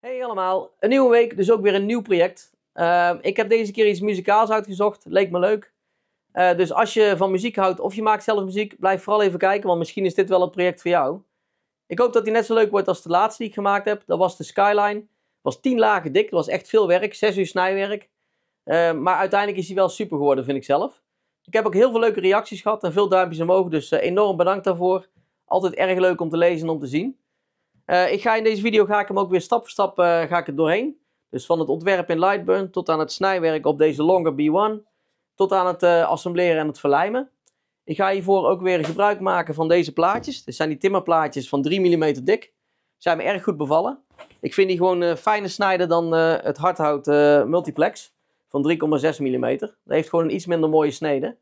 Hey allemaal, een nieuwe week, dus ook weer een nieuw project. Ik heb deze keer iets muzikaals uitgezocht, leek me leuk. Dus als je van muziek houdt of je maakt zelf muziek, blijf vooral even kijken, want misschien is dit wel het project voor jou. Ik hoop dat die net zo leuk wordt als de laatste die ik gemaakt heb. Dat was de Skyline. Het was 10 lagen dik, dat was echt veel werk, 6 uur snijwerk. Maar uiteindelijk is hij wel super geworden, vind ik zelf. Ik heb ook heel veel leuke reacties gehad en veel duimpjes omhoog, dus enorm bedankt daarvoor. Altijd erg leuk om te lezen en om te zien. In deze video ga ik hem ook weer stap voor stap ga ik er doorheen. Dus van het ontwerp in Lightburn tot aan het snijwerk op deze Longer B1. Tot aan het assembleren en het verlijmen. Ik ga hiervoor ook weer gebruik maken van deze plaatjes. Dit zijn die timmerplaatjes van 3 mm dik. Zijn me erg goed bevallen. Ik vind die gewoon fijner snijden dan het hardhout multiplex van 3,6 mm. Dat heeft gewoon een iets minder mooie snede.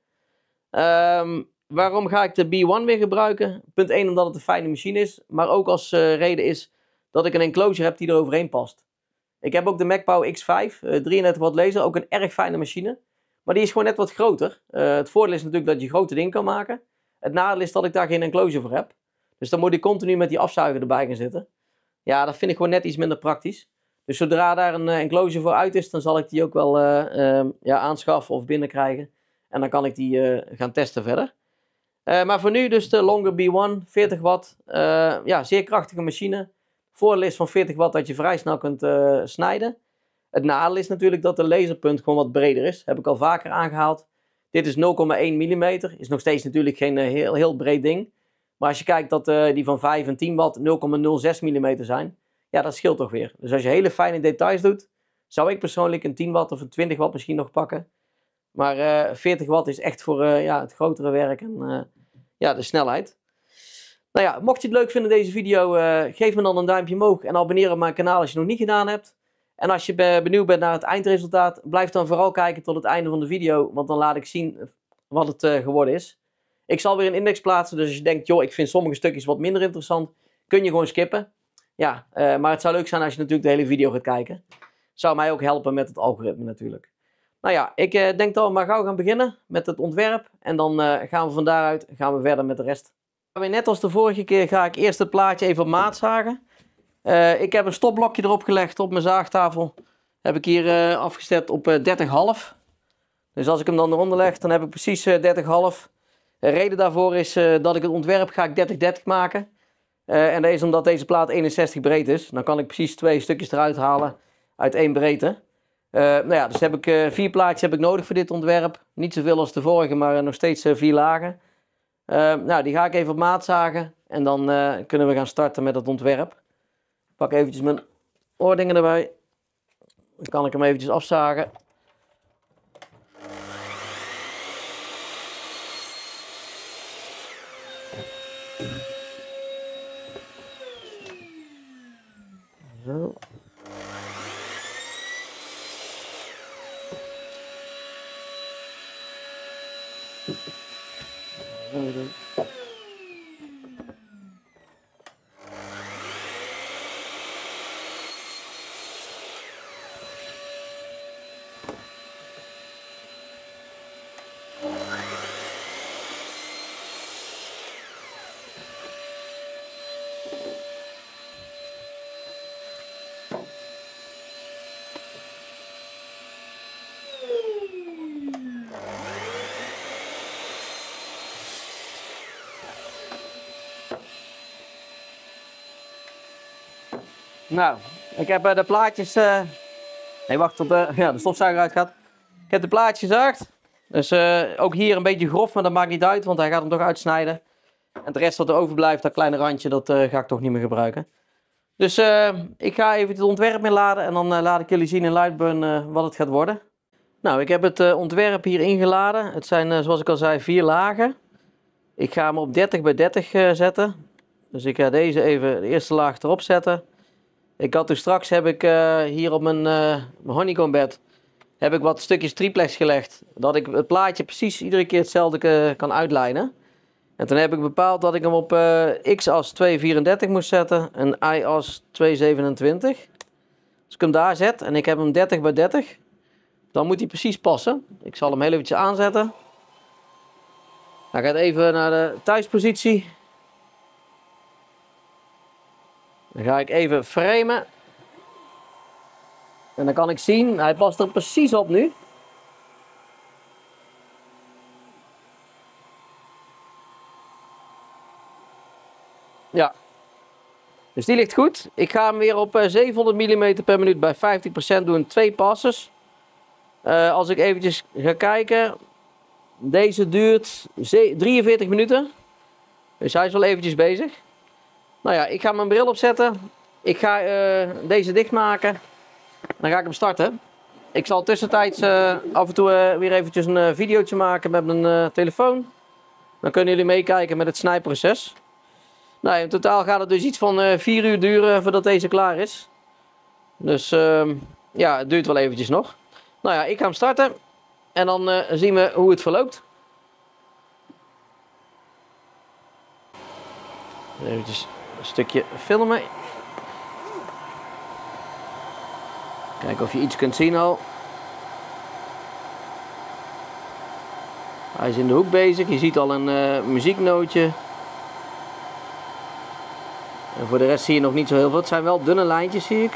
Waarom ga ik de B1 weer gebruiken? Punt 1 omdat het een fijne machine is. Maar ook als reden is dat ik een enclosure heb die er overheen past. Ik heb ook de MacPower X5, 33 watt laser. Ook een erg fijne machine. Maar die is gewoon net wat groter. Het voordeel is natuurlijk dat je grote dingen kan maken. Het nadeel is dat ik daar geen enclosure voor heb. Dus dan moet ik continu met die afzuiger erbij gaan zitten. Ja, dat vind ik gewoon net iets minder praktisch. Dus zodra daar een enclosure voor uit is, dan zal ik die ook wel aanschaffen of binnenkrijgen. En dan kan ik die gaan testen verder. Maar voor nu dus de Longer B1, 40 watt. Zeer krachtige machine. Voordeel is van 40 watt dat je vrij snel kunt snijden. Het nadeel is natuurlijk dat de laserpunt gewoon wat breder is. Heb ik al vaker aangehaald. Dit is 0,1 mm. Is nog steeds natuurlijk geen heel breed ding. Maar als je kijkt dat die van 5 en 10 watt 0,06 mm zijn. Ja, dat scheelt toch weer. Dus als je hele fijne details doet, zou ik persoonlijk een 10 watt of een 20 watt misschien nog pakken. Maar 40 watt is echt voor het grotere werk en de snelheid. Nou ja, mocht je het leuk vinden deze video, geef me dan een duimpje omhoog en abonneer op mijn kanaal als je het nog niet gedaan hebt. En als je benieuwd bent naar het eindresultaat, blijf dan vooral kijken tot het einde van de video, want dan laat ik zien wat het geworden is. Ik zal weer een index plaatsen, dus als je denkt, joh, ik vind sommige stukjes wat minder interessant, kun je gewoon skippen. Ja, maar het zou leuk zijn als je natuurlijk de hele video gaat kijken. Zou mij ook helpen met het algoritme natuurlijk. Nou ja, ik denk dat we maar gauw gaan beginnen met het ontwerp. En dan gaan we van daaruit verder met de rest. Net als de vorige keer ga ik eerst het plaatje even op maat zagen. Ik heb een stopblokje erop gelegd op mijn zaagtafel. Heb ik hier afgestemd op 30,5. Dus als ik hem dan eronder leg, dan heb ik precies 30,5. De reden daarvoor is dat ik het ontwerp ga ik 30-30 maken. En dat is omdat deze plaat 61 breed is. Dan kan ik precies 2 stukjes eruit halen uit 1 breedte. Dus heb ik 4 plaatjes heb ik nodig voor dit ontwerp. Niet zoveel als de vorige, maar nog steeds 4 lagen. Die ga ik even op maat zagen. En dan kunnen we gaan starten met het ontwerp. Ik pak eventjes mijn oordingen erbij. Dan kan ik hem eventjes afzagen. Zo. Nou, ik heb de plaatjes... Nee, wacht tot de stofzuiger uitgaat. Ik heb de plaatjes gezaagd. Dus ook hier een beetje grof, maar dat maakt niet uit, want hij gaat hem toch uitsnijden. En de rest wat er overblijft, dat kleine randje, dat ga ik toch niet meer gebruiken. Dus ik ga even het ontwerp inladen en dan laat ik jullie zien in Lightburn wat het gaat worden. Nou, ik heb het ontwerp hier ingeladen. Het zijn, zoals ik al zei, 4 lagen. Ik ga hem op 30 bij 30 zetten. Dus ik ga deze even de eerste laag erop zetten. Ik had dus straks heb ik hier op mijn honeycombed heb ik wat stukjes triplex gelegd. Dat ik het plaatje precies iedere keer hetzelfde kan uitlijnen. En toen heb ik bepaald dat ik hem op x-as 234 moest zetten en y-as 227. Als ik hem daar zet en ik heb hem 30 bij 30, dan moet hij precies passen. Ik zal hem heel eventjes aanzetten. Hij gaat even naar de thuispositie. Dan ga ik even framen. En dan kan ik zien, hij past er precies op nu. Ja. Dus die ligt goed. Ik ga hem weer op 700 mm per minuut bij 50% doen. 2 passes. Als ik eventjes ga kijken. Deze duurt 43 minuten. Dus hij is wel eventjes bezig. Nou ja, ik ga mijn bril opzetten. Ik ga deze dichtmaken. Dan ga ik hem starten. Ik zal tussentijds af en toe weer eventjes een videootje maken met mijn telefoon. Dan kunnen jullie meekijken met het snijproces. Nou, in totaal gaat het dus iets van 4 uur duren voordat deze klaar is. Dus ja, het duurt wel eventjes nog. Nou ja, ik ga hem starten. En dan zien we hoe het verloopt. Eventjes een stukje filmen. Kijken of je iets kunt zien al. Hij is in de hoek bezig. Je ziet al een muzieknootje. En voor de rest zie je nog niet zo heel veel. Het zijn wel dunne lijntjes, zie ik.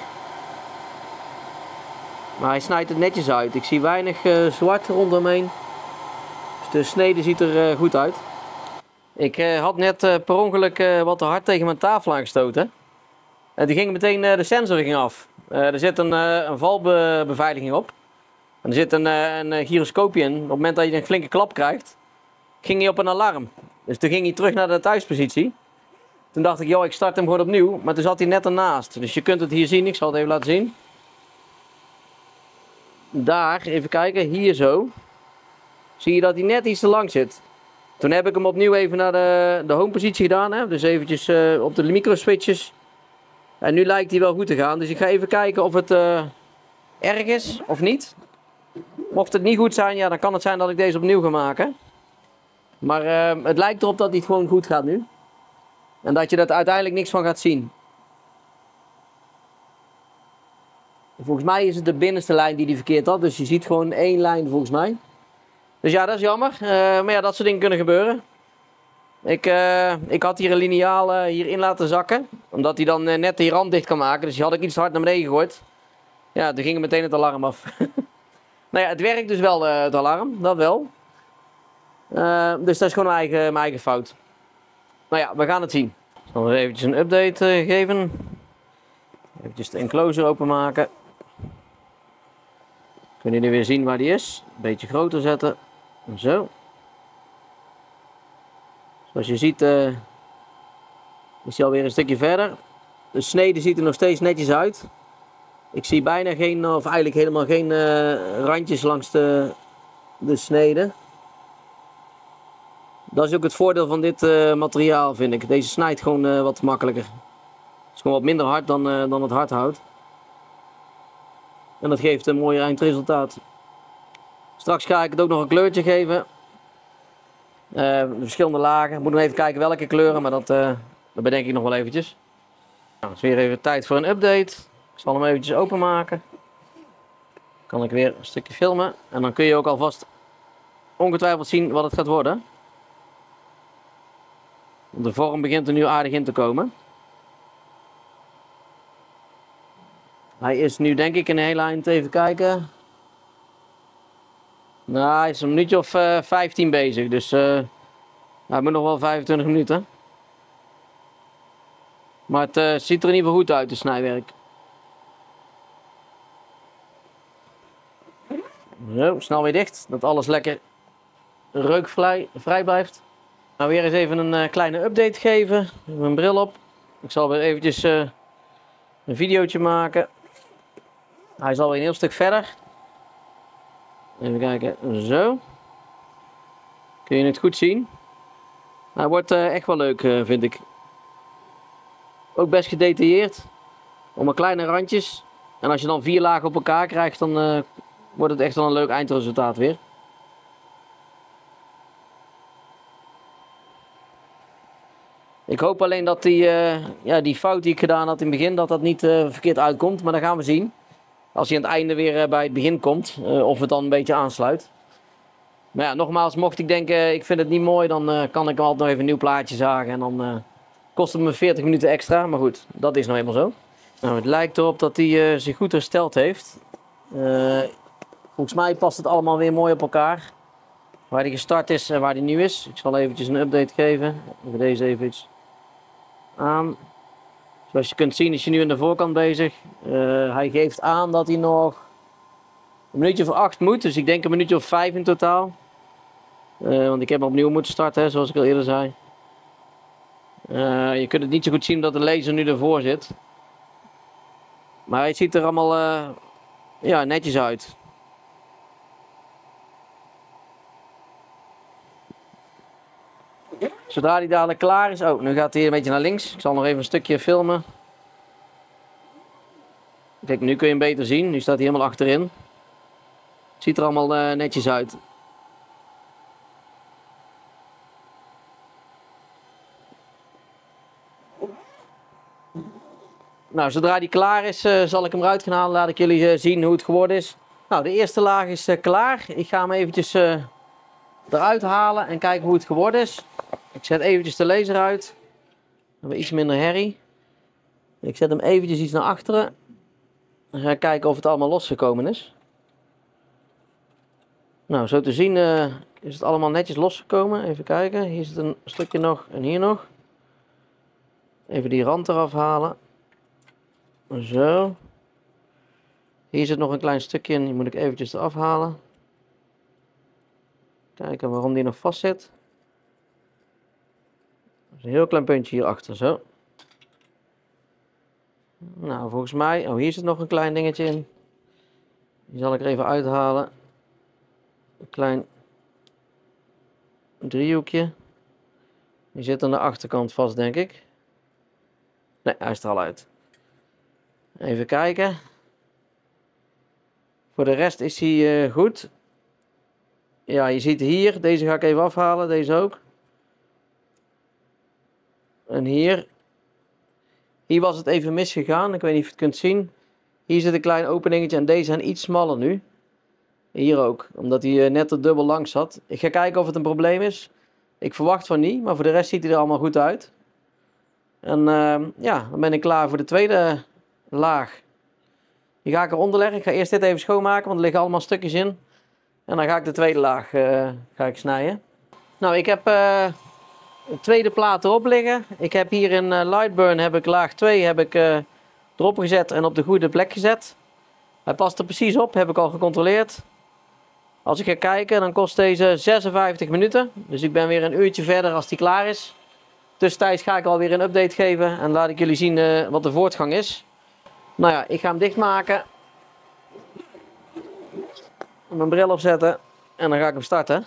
Maar hij snijdt het netjes uit. Ik zie weinig zwart rondomheen. Dus de snede ziet er goed uit. Ik had net per ongeluk wat te hard tegen mijn tafel aangestoten. En die ging meteen de sensor af. Er zit een valbeveiliging op. En er zit een gyroscoopje in. Op het moment dat je een flinke klap krijgt, ging hij op een alarm. Dus toen ging hij terug naar de thuispositie. Toen dacht ik, joh, ik start hem gewoon opnieuw. Maar toen zat hij net ernaast. Dus je kunt het hier zien. Ik zal het even laten zien. Daar, even kijken, hier zo. Zie je dat hij net iets te lang zit. Toen heb ik hem opnieuw even naar de home positie gedaan. Hè? Dus eventjes op de microswitches. En nu lijkt hij wel goed te gaan. Dus ik ga even kijken of het erg is of niet. Mocht het niet goed zijn, ja, dan kan het zijn dat ik deze opnieuw ga maken. Maar het lijkt erop dat hij het gewoon goed gaat nu. En dat je er uiteindelijk niks van gaat zien. Volgens mij is het de binnenste lijn die hij verkeerd had. Dus je ziet gewoon 1 lijn volgens mij. Dus ja, dat is jammer. Maar ja, dat soort dingen kunnen gebeuren. Ik had hier een liniaal hierin laten zakken. Omdat hij dan net die rand dicht kan maken. Dus die had ik iets te hard naar beneden gegooid. Ja, toen ging meteen het alarm af. Nou ja, het werkt dus wel, het alarm. Dat wel. Dus dat is gewoon mijn eigen fout. Nou ja, we gaan het zien. Ik zal even een update geven. Even de enclosure openmaken. Kunnen jullie weer zien waar die is. Een beetje groter zetten. Zo. Zoals je ziet is hij alweer een stukje verder. De snede ziet er nog steeds netjes uit. Ik zie bijna geen, of eigenlijk helemaal geen randjes langs de snede. Dat is ook het voordeel van dit materiaal, vind ik. Deze snijdt gewoon wat makkelijker. Het is gewoon wat minder hard dan het hardhout. En dat geeft een mooi eindresultaat. Straks ga ik het ook nog een kleurtje geven. De verschillende lagen. Ik moet nog even kijken welke kleuren, maar dat bedenk ik nog wel eventjes. Nou, het is weer even tijd voor een update. Ik zal hem eventjes openmaken. Dan kan ik weer een stukje filmen. En dan kun je ook alvast ongetwijfeld zien wat het gaat worden. De vorm begint er nu aardig in te komen. Hij is nu denk ik een hele eind, even kijken. Nou, hij is een minuutje of 15 bezig, dus hij moet nog wel 25 minuten. Maar het ziet er in ieder geval goed uit, het snijwerk. Zo, snel weer dicht, dat alles lekker reukvrij blijft. Nou, weer eens even een kleine update geven. Mijn bril op. Ik zal weer eventjes een videootje maken. Hij is alweer een heel stuk verder. Even kijken, zo. Kun je het goed zien? Hij wordt echt wel leuk, vind ik. Ook best gedetailleerd. Allemaal kleine randjes. En als je dan 4 lagen op elkaar krijgt, dan wordt het echt wel een leuk eindresultaat weer. Ik hoop alleen dat die fout die ik gedaan had in het begin, dat dat niet verkeerd uitkomt. Maar dat gaan we zien. Als hij aan het einde weer bij het begin komt, of het dan een beetje aansluit. Maar ja, nogmaals, mocht ik denken, ik vind het niet mooi, dan kan ik hem altijd nog even een nieuw plaatje zagen. En dan kost het me 40 minuten extra. Maar goed, dat is nou eenmaal zo. Nou, het lijkt erop dat hij zich goed hersteld heeft. Volgens mij past het allemaal weer mooi op elkaar. Waar die gestart is en waar die nu is. Ik zal eventjes een update geven. Even deze even aan. Zoals je kunt zien is hij nu aan de voorkant bezig. Hij geeft aan dat hij nog een minuutje of 8 moet. Dus ik denk een minuutje of 5 in totaal. Want ik heb hem opnieuw moeten starten, hè, zoals ik al eerder zei. Je kunt het niet zo goed zien omdat de laser nu ervoor zit. Maar het ziet er allemaal ja, netjes uit. Zodra hij dadelijk klaar is... Oh, nu gaat hij een beetje naar links. Ik zal nog even een stukje filmen. Kijk, nu kun je hem beter zien. Nu staat hij helemaal achterin. Het ziet er allemaal netjes uit. Nou, zodra hij klaar is, zal ik hem eruit gaan halen. Laat ik jullie zien hoe het geworden is. Nou, de eerste laag is klaar. Ik ga hem eventjes eruit halen en kijken hoe het geworden is. Ik zet eventjes de laser uit. Dan hebben we iets minder herrie. Ik zet hem eventjes iets naar achteren. Dan ga ik kijken of het allemaal losgekomen is. Nou, zo te zien is het allemaal netjes losgekomen. Even kijken. Hier zit een stukje nog en hier nog. Even die rand eraf halen. Zo. Hier zit nog een klein stukje in. Die moet ik eventjes eraf halen. Kijken waarom die nog vast zit. Er is een heel klein puntje hierachter, zo. Nou, volgens mij... Oh, hier zit nog een klein dingetje in. Die zal ik er even uithalen. Een klein driehoekje. Die zit aan de achterkant vast, denk ik. Nee, hij is er al uit. Even kijken. Voor de rest is hij goed. Ja, je ziet hier. Deze ga ik even afhalen. Deze ook. En hier. Hier was het even misgegaan. Ik weet niet of je het kunt zien. Hier zit een klein openingetje en deze zijn iets smaller nu. Hier ook, omdat hij net er dubbel lang zat. Ik ga kijken of het een probleem is. Ik verwacht van niet, maar voor de rest ziet hij er allemaal goed uit. En ja, dan ben ik klaar voor de tweede laag. Die ga ik eronder leggen. Ik ga eerst dit even schoonmaken, want er liggen allemaal stukjes in. En dan ga ik de tweede laag ga ik snijden. Nou, ik heb een tweede plaat erop liggen. Ik heb hier in Lightburn heb ik laag 2 heb ik, erop gezet en op de goede plek gezet. Hij past er precies op, heb ik al gecontroleerd. Als ik ga kijken, dan kost deze 56 minuten. Dus ik ben weer een uurtje verder als die klaar is. Tussentijds ga ik alweer een update geven en laat ik jullie zien wat de voortgang is. Nou ja, ik ga hem dichtmaken. Mijn bril opzetten en dan ga ik hem starten.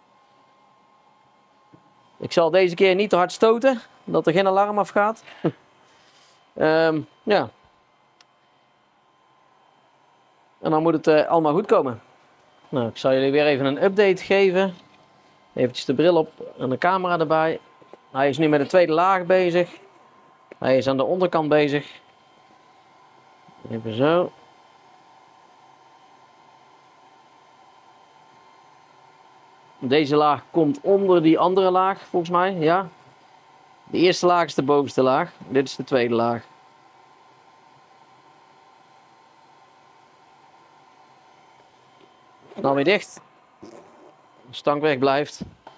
Ik zal deze keer niet te hard stoten, dat er geen alarm afgaat. Ja. En dan moet het allemaal goed komen. Nou, ik zal jullie weer even een update geven. Eventjes de bril op en de camera erbij. Hij is nu met de tweede laag bezig. Hij is aan de onderkant bezig. Even zo. Deze laag komt onder die andere laag, volgens mij. Ja. De eerste laag is de bovenste laag. Dit is de tweede laag. Nou weer dicht. De stank weg blijft.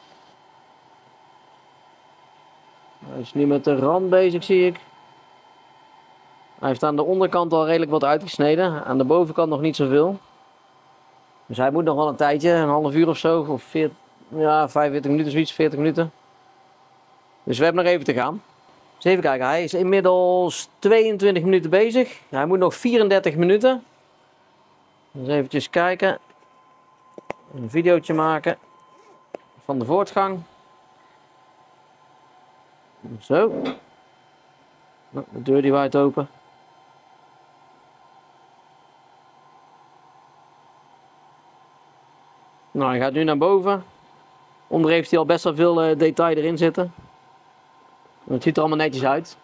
Hij is nu met de rand bezig, zie ik. Hij heeft aan de onderkant al redelijk wat uitgesneden. Aan de bovenkant nog niet zoveel. Dus hij moet nog wel een tijdje, een half uur of zo. Of 40, ja, 45 minuten, zoiets, 40 minuten. Dus we hebben nog even te gaan. Dus even kijken, hij is inmiddels 22 minuten bezig. Hij moet nog 34 minuten. Dus eventjes kijken. Een videootje maken van de voortgang. Zo. De deur die waait open. Nou, hij gaat nu naar boven. Onder heeft hij al best wel veel detail erin zitten. Het ziet er allemaal netjes uit.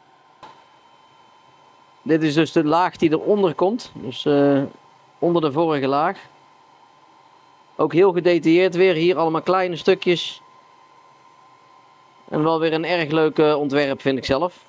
Dit is dus de laag die eronder komt. Dus onder de vorige laag. Ook heel gedetailleerd weer. Hier allemaal kleine stukjes. En wel weer een erg leuk ontwerp, vind ik zelf.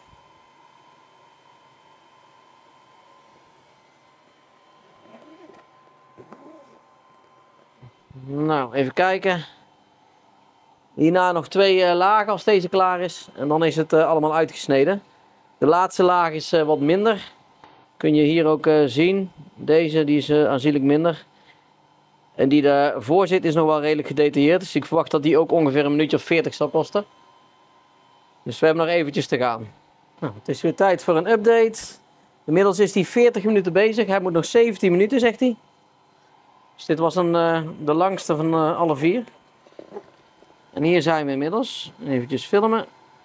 Nou, even kijken. Hierna nog 2 lagen als deze klaar is. En dan is het allemaal uitgesneden. De laatste laag is wat minder. Kun je hier ook zien. Deze die is aanzienlijk minder. En die ervoor zit is nog wel redelijk gedetailleerd. Dus ik verwacht dat die ook ongeveer een minuutje of 40 zal kosten. Dus we hebben nog eventjes te gaan. Nou, het is weer tijd voor een update. Inmiddels is hij 40 minuten bezig. Hij moet nog 17 minuten, zegt hij. Dus dit was de langste van alle 4. En hier zijn we inmiddels. Even filmen.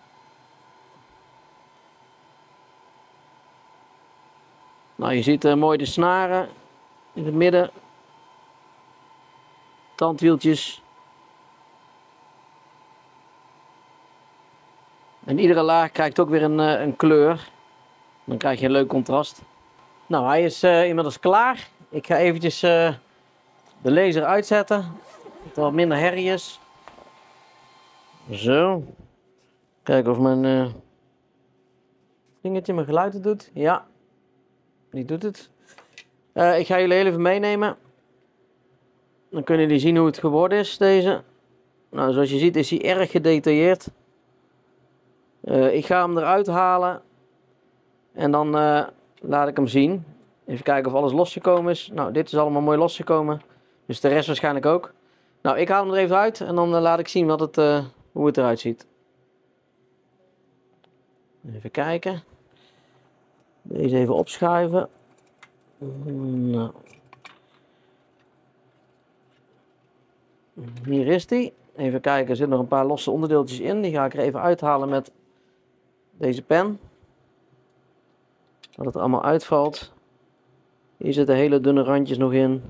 Nou, je ziet mooi de snaren in het midden. Tandwieltjes. En iedere laag krijgt ook weer een kleur. Dan krijg je een leuk contrast. Nou, hij is inmiddels klaar. Ik ga eventjes de laser uitzetten. Dat er wat minder herrie is. Zo. Kijken of mijn dingetje mijn geluid het doet. Ja, die doet het. Ik ga jullie heel even meenemen. Dan kunnen jullie zien hoe het geworden is, deze. Nou, zoals je ziet is hij erg gedetailleerd. Ik ga hem eruit halen. En dan laat ik hem zien. Even kijken of alles losgekomen is. Nou, dit is allemaal mooi losgekomen. Dus de rest waarschijnlijk ook. Nou, ik haal hem er even uit. En dan laat ik zien hoe het eruit ziet. Even kijken. Deze even opschuiven. Nou. Hier is die. Even kijken, er zitten nog een paar losse onderdeeltjes in. Die ga ik er even uithalen met deze pen. Dat het er allemaal uitvalt. Hier zitten hele dunne randjes nog in.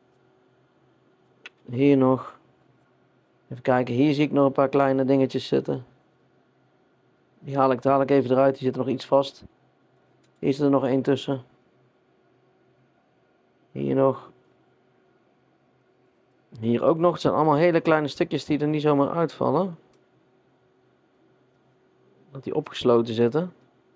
Hier nog. Even kijken, hier zie ik nog een paar kleine dingetjes zitten. Die haal ik even eruit, die zit nog iets vast. Hier zit er nog één tussen. Hier nog. Hier ook nog. Het zijn allemaal hele kleine stukjes die er niet zomaar uitvallen. Dat die opgesloten zitten.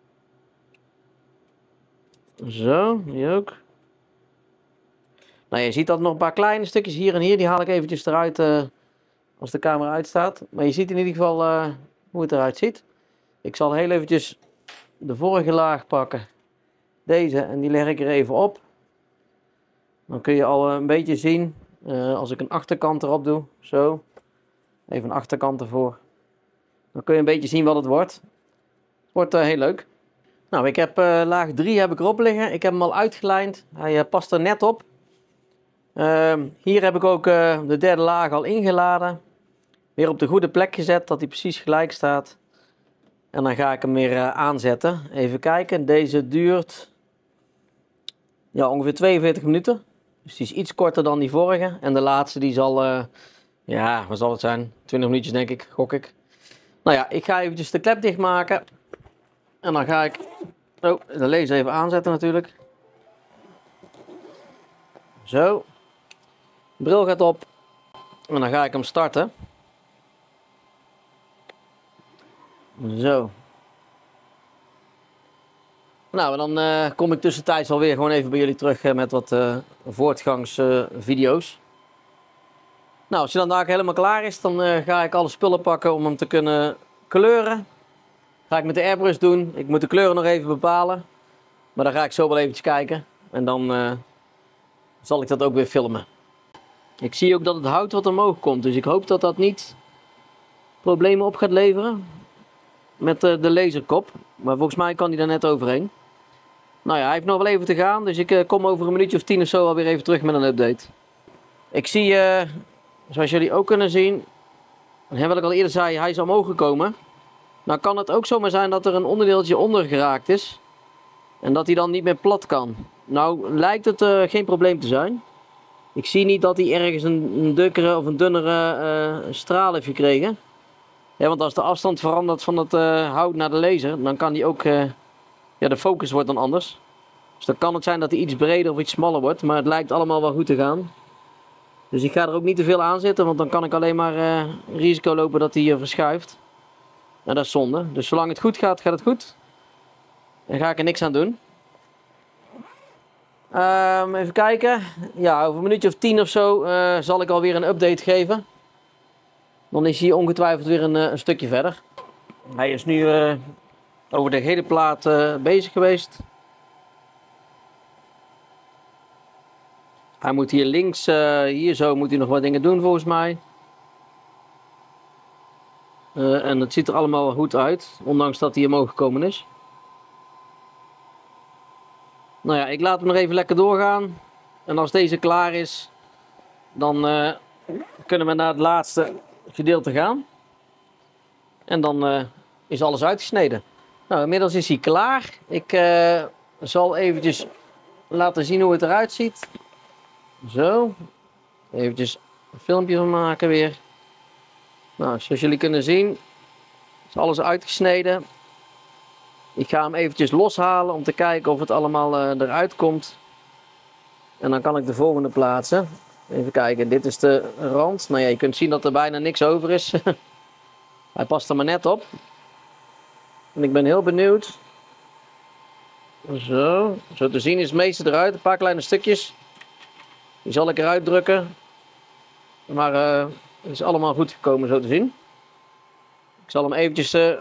Zo, hier ook. Nou, je ziet dat nog een paar kleine stukjes hier en hier. Die haal ik eventjes eruit als de camera uitstaat. Maar je ziet in ieder geval hoe het eruit ziet. Ik zal heel eventjes de vorige laag pakken. Deze, en die leg ik er even op. Dan kun je al een beetje zien, als ik een achterkant erop doe, zo. Even een achterkant ervoor. Dan kun je een beetje zien wat het wordt. Het wordt heel leuk. Nou, ik heb laag 3 heb ik erop liggen. Ik heb hem al uitgelijnd. Hij past er net op. Hier heb ik ook de derde laag al ingeladen. Weer op de goede plek gezet, dat hij precies gelijk staat. En dan ga ik hem weer aanzetten. Even kijken, deze duurt ja, ongeveer 42 minuten. Dus die is iets korter dan die vorige. En de laatste die zal, ja, wat zal het zijn? 20 minuutjes denk ik, gok ik. Nou ja, ik ga eventjes de klep dichtmaken. En dan ga ik de laser even aanzetten natuurlijk. Zo. De bril gaat op. En dan ga ik hem starten. Zo. Nou, en dan kom ik tussentijds alweer gewoon even bij jullie terug met wat voortgangsvideo's. Nou, als je dan daar helemaal klaar is, dan ga ik alle spullen pakken om hem te kunnen kleuren. Ga ik met de airbrush doen. Ik moet de kleuren nog even bepalen. Maar dan ga ik zo wel eventjes kijken. En dan zal ik dat ook weer filmen. Ik zie ook dat het hout wat omhoog komt. Dus ik hoop dat dat niet problemen op gaat leveren. Met de laserkop. Maar volgens mij kan hij daar net overheen. Nou ja, hij heeft nog wel even te gaan. Dus ik kom over een minuutje of 10 of zo alweer even terug met een update. Ik zie, zoals jullie ook kunnen zien. En wat ik al eerder zei, hij is omhoog gekomen. Nou kan het ook zomaar zijn dat er een onderdeeltje onder geraakt is. En dat hij dan niet meer plat kan. Nou lijkt het geen probleem te zijn. Ik zie niet dat hij ergens een dikkere of een dunnere straal heeft gekregen. Ja, want als de afstand verandert van het hout naar de laser, dan kan die ook, ja, de focus wordt dan anders. Dus dan kan het zijn dat hij iets breder of iets smaller wordt, maar het lijkt allemaal wel goed te gaan. Dus ik ga er ook niet te veel aan zitten, want dan kan ik alleen maar risico lopen dat hij verschuift. En dat is zonde. Dus zolang het goed gaat, gaat het goed. Dan ga ik er niks aan doen. Even kijken. Ja, over een minuutje of 10 of zo zal ik alweer een update geven. Dan is hij ongetwijfeld weer een stukje verder. Hij is nu over de hele plaat bezig geweest. Hij moet hier links, hier zo moet hij nog wat dingen doen volgens mij. En het ziet er allemaal goed uit, ondanks dat hij omhoog gekomen is. Nou ja, ik laat hem nog even lekker doorgaan. En als deze klaar is, dan kunnen we naar het laatste gedeelte gaan. En dan is alles uitgesneden. Nou, inmiddels is hij klaar. Ik zal eventjes laten zien hoe het eruit ziet. Zo. Eventjes een filmpje van maken weer. Nou, zoals jullie kunnen zien, is alles uitgesneden. Ik ga hem eventjes loshalen om te kijken of het allemaal eruit komt. En dan kan ik de volgende plaatsen. Even kijken, dit is de rand. Nou ja, je kunt zien dat er bijna niks over is. Hij past er maar net op. En ik ben heel benieuwd. Zo, zo te zien is het meeste eruit. Een paar kleine stukjes. Die zal ik eruit drukken. Maar het is allemaal goed gekomen zo te zien. Ik zal hem eventjes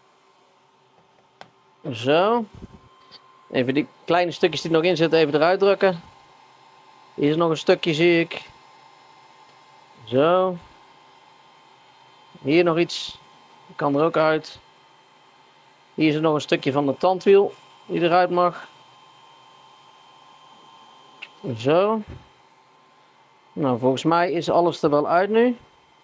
zo. Even die kleine stukjes die er nog in zitten even eruit drukken. Hier is nog een stukje zie ik. Zo. Hier nog iets. Dat kan er ook uit. Hier is er nog een stukje van de tandwiel die eruit mag. Zo. Nou, volgens mij is alles er wel uit nu.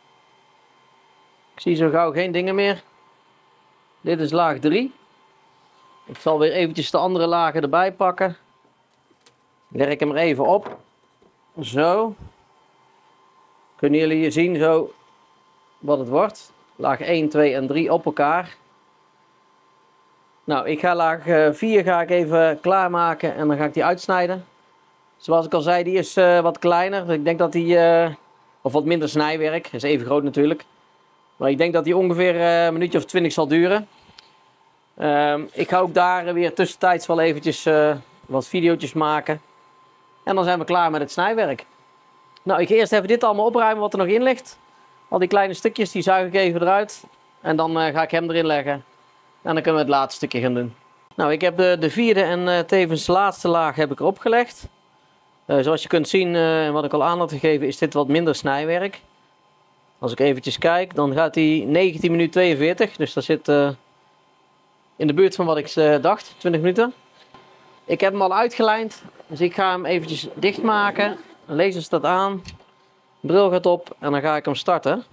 Ik zie zo gauw geen dingen meer. Dit is laag 3. Ik zal weer eventjes de andere lagen erbij pakken. Werk hem er even op. Zo. Kunnen jullie hier zien zo wat het wordt. Laag 1, 2 en 3 op elkaar. Nou, ik ga laag 4 ga ik even klaarmaken en dan ga ik die uitsnijden. Zoals ik al zei, die is wat kleiner. Ik denk dat die, of wat minder snijwerk, is even groot natuurlijk. Maar ik denk dat die ongeveer een minuutje of 20 zal duren. Ik ga ook daar weer tussentijds wel eventjes wat video's maken. En dan zijn we klaar met het snijwerk. Nou, ik ga eerst even dit allemaal opruimen wat er nog in ligt. Al die kleine stukjes, die zuig ik even eruit. En dan ga ik hem erin leggen. En dan kunnen we het laatste stukje gaan doen. Nou, ik heb de vierde en tevens laatste laag heb ik erop gelegd. Zoals je kunt zien, wat ik al aan had gegeven, is dit wat minder snijwerk. Als ik eventjes kijk, dan gaat hij 19 minuten 42. Dus dat zit in de buurt van wat ik dacht, 20 minuten. Ik heb hem al uitgelijnd, dus ik ga hem eventjes dichtmaken. De laser staat aan, de bril gaat op en dan ga ik hem starten.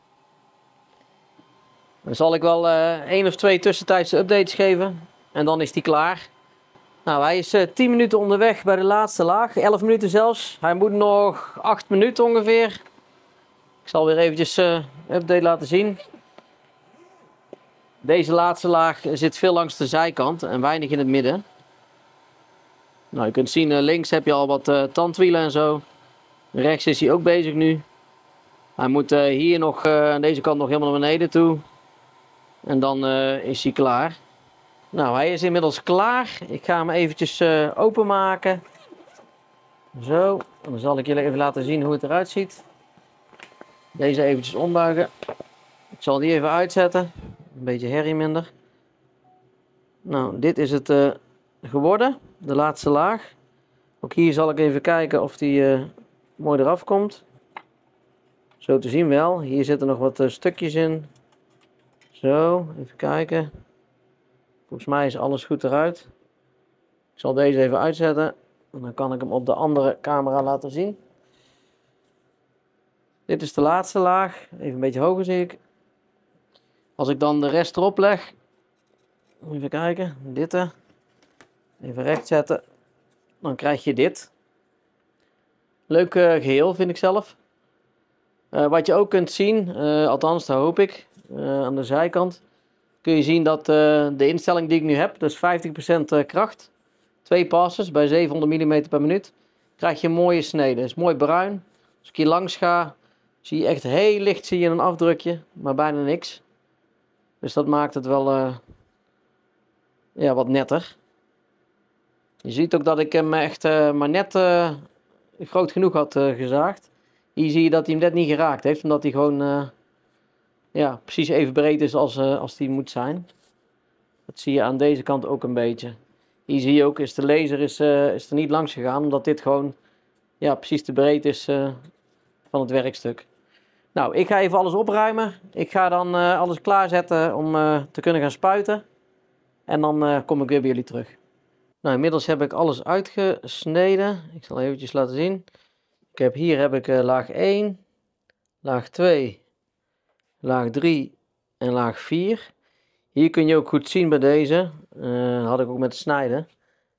Dan zal ik wel 1 of 2 tussentijdse updates geven en dan is hij klaar. Nou, hij is 10 minuten onderweg bij de laatste laag, 11 minuten zelfs. Hij moet nog 8 minuten ongeveer. Ik zal weer eventjes update laten zien. Deze laatste laag zit veel langs de zijkant en weinig in het midden. Nou, je kunt zien links heb je al wat tandwielen en zo. Rechts is hij ook bezig nu. Hij moet hier nog aan deze kant nog helemaal naar beneden toe. En dan is hij klaar. Nou, hij is inmiddels klaar. Ik ga hem eventjes openmaken. Zo, dan zal ik jullie even laten zien hoe het eruit ziet. Deze eventjes ombuigen. Ik zal die even uitzetten. Een beetje herrie minder. Nou, dit is het geworden. De laatste laag. Ook hier zal ik even kijken of die mooi eraf komt. Zo te zien wel. Hier zitten nog wat stukjes in. Zo, even kijken. Volgens mij is alles goed eruit. Ik zal deze even uitzetten. En dan kan ik hem op de andere camera laten zien. Dit is de laatste laag. Even een beetje hoger zie ik. Als ik dan de rest erop leg. Even kijken. Dit. Even recht zetten. Dan krijg je dit. Leuk geheel vind ik zelf. Wat je ook kunt zien. Althans dat hoop ik. Aan de zijkant. Kun je zien dat de instelling die ik nu heb. Dus 50% kracht. 2 passes bij 700 mm per minuut. Krijg je een mooie snede. Is mooi bruin. Als ik hier langs ga. Zie je echt heel licht zie je een afdrukje. Maar bijna niks. Dus dat maakt het wel ja, wat netter. Je ziet ook dat ik hem echt maar net groot genoeg had gezaagd. Hier zie je dat hij hem net niet geraakt heeft, omdat hij gewoon ja, precies even breed is als die moet zijn. Dat zie je aan deze kant ook een beetje. Hier zie je ook, is de laser is er niet langs gegaan, omdat dit gewoon ja, precies te breed is van het werkstuk. Nou, ik ga even alles opruimen. Ik ga dan alles klaarzetten om te kunnen gaan spuiten. En dan kom ik weer bij jullie terug. Nou, inmiddels heb ik alles uitgesneden. Ik zal eventjes laten zien. Hier heb ik laag 1, laag 2, laag 3 en laag 4. Hier kun je ook goed zien bij deze. Had ik ook met het snijden.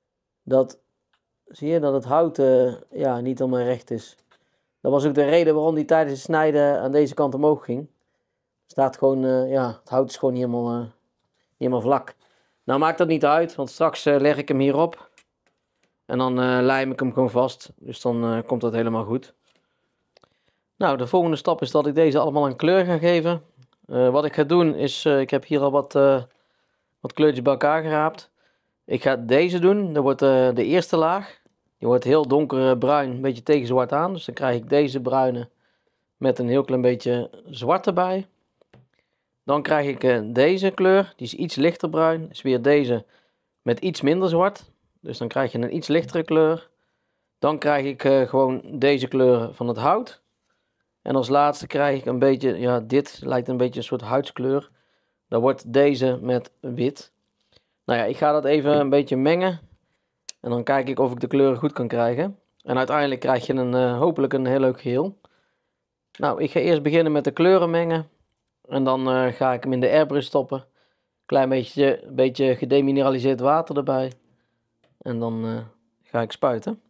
Zie je dat het hout ja, niet helemaal recht is. Dat was ook de reden waarom die tijdens het snijden aan deze kant omhoog ging. Staat gewoon, ja, het hout is gewoon niet helemaal vlak. Nou maakt dat niet uit, want straks leg ik hem hierop. En dan lijm ik hem gewoon vast. Dus dan komt dat helemaal goed. Nou, de volgende stap is dat ik deze allemaal een kleur ga geven. Wat ik ga doen is, ik heb hier al wat kleurtjes bij elkaar geraapt. Ik ga deze doen, dat wordt de eerste laag. Die wordt heel donkerbruin, een beetje tegen zwart aan. Dus dan krijg ik deze bruine met een heel klein beetje zwart erbij. Dan krijg ik deze kleur, die is iets lichter bruin. Is weer deze met iets minder zwart. Dus dan krijg je een iets lichtere kleur. Dan krijg ik gewoon deze kleur van het hout. En als laatste krijg ik een beetje, ja, dit lijkt een beetje een soort huidskleur. Dan wordt deze met wit. Nou ja, ik ga dat even een beetje mengen. En dan kijk ik of ik de kleuren goed kan krijgen. En uiteindelijk krijg je hopelijk een heel leuk geheel. Nou, ik ga eerst beginnen met de kleuren mengen. En dan ga ik hem in de airbrush stoppen. Klein beetje gedemineraliseerd water erbij. En dan ga ik spuiten.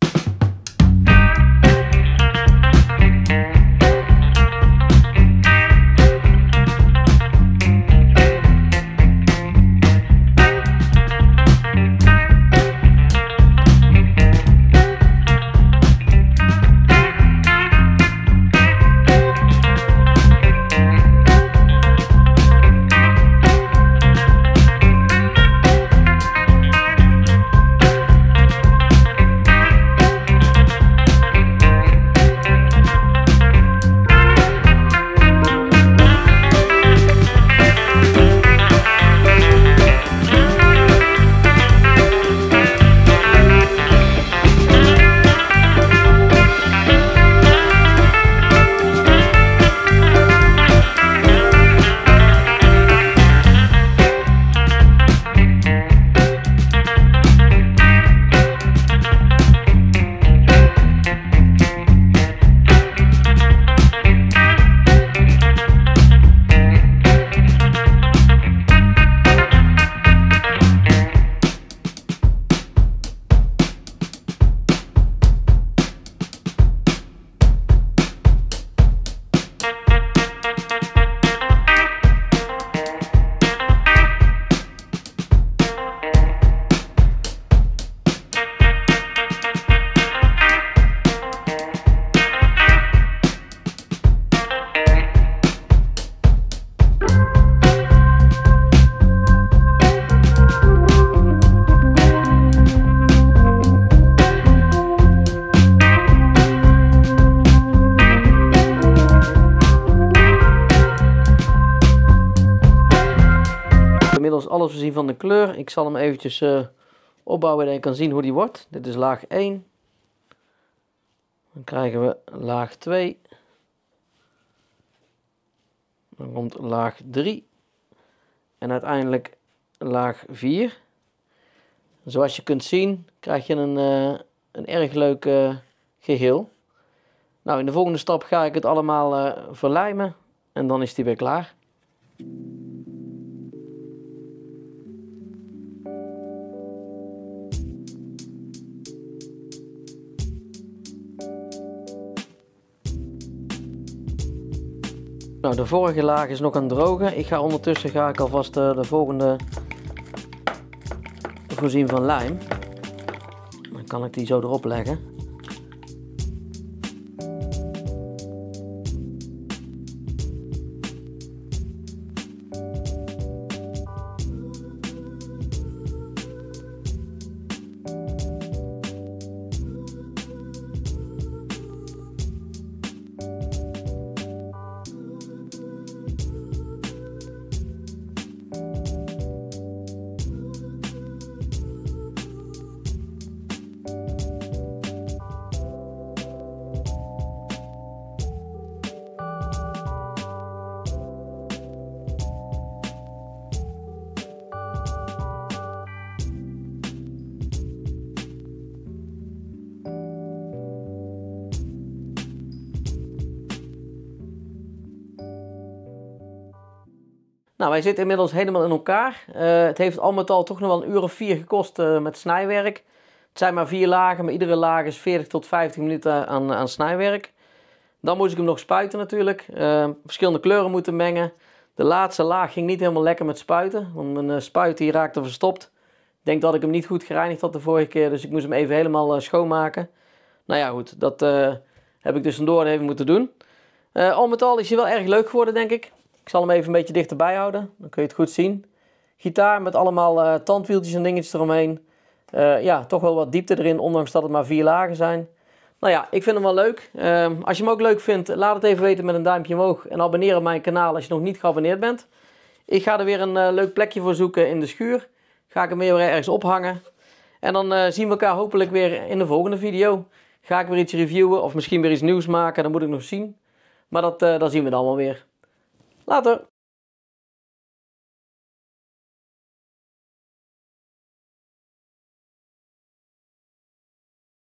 Inmiddels alles voorzien van de kleur. Ik zal hem eventjes opbouwen en je kan zien hoe die wordt. Dit is laag 1. Dan krijgen we laag 2. Dan komt laag 3. En uiteindelijk laag 4. Zoals je kunt zien krijg je een erg leuk geheel. Nou, in de volgende stap ga ik het allemaal verlijmen. En dan is die weer klaar. Nou, de vorige laag is nog aan het drogen. Ondertussen ga ik alvast de volgende voorzien van lijm. Dan kan ik die zo erop leggen. Nou, hij zit inmiddels helemaal in elkaar. Het heeft al met al toch nog wel een uur of 4 gekost met snijwerk. Het zijn maar 4 lagen, maar iedere laag is 40 tot 50 minuten aan snijwerk. Dan moest ik hem nog spuiten natuurlijk. Verschillende kleuren moeten mengen. De laatste laag ging niet helemaal lekker met spuiten, want mijn spuit die raakte verstopt. Ik denk dat ik hem niet goed gereinigd had de vorige keer, dus ik moest hem even helemaal schoonmaken. Nou ja, goed, dat heb ik tussendoor even moeten doen. Al met al is hij wel erg leuk geworden, denk ik. Ik zal hem even een beetje dichterbij houden, dan kun je het goed zien. Gitaar met allemaal tandwieltjes en dingetjes eromheen. Ja, toch wel wat diepte erin, ondanks dat het maar 4 lagen zijn. Nou ja, ik vind hem wel leuk. Als je hem ook leuk vindt, laat het even weten met een duimpje omhoog. En abonneer op mijn kanaal als je nog niet geabonneerd bent. Ik ga er weer een leuk plekje voor zoeken in de schuur. Ga ik hem weer ergens ophangen. En dan zien we elkaar hopelijk weer in de volgende video. Ga ik weer iets reviewen of misschien weer iets nieuws maken, dat moet ik nog zien. Maar dat zien we dan wel weer. Later!